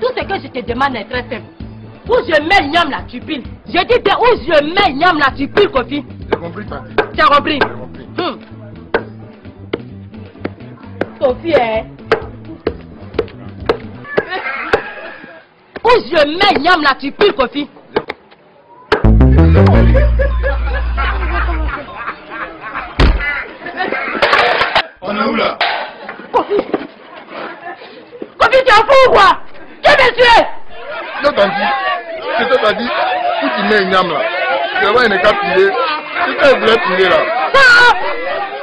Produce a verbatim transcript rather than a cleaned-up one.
Tout ce que je te demande est très simple. Où je mets Niam là, tu piles. Je dis de où je mets Niam là, tu piles, Kofi. J'ai compris, Tati. Tu as compris? J'ai compris. Hum. Kofi, hein? Où je mets Niam là, tu piles, Kofi. On est où là? Kofi. Kofi, tu es fou ou quoi? Tu veux me tuer? Non, Tanti. C'est ça, Tati. Où tu mets une âme là? Tu vas voir, il n'est qu'à piler. C'est ça, il voulait piler là. Ça!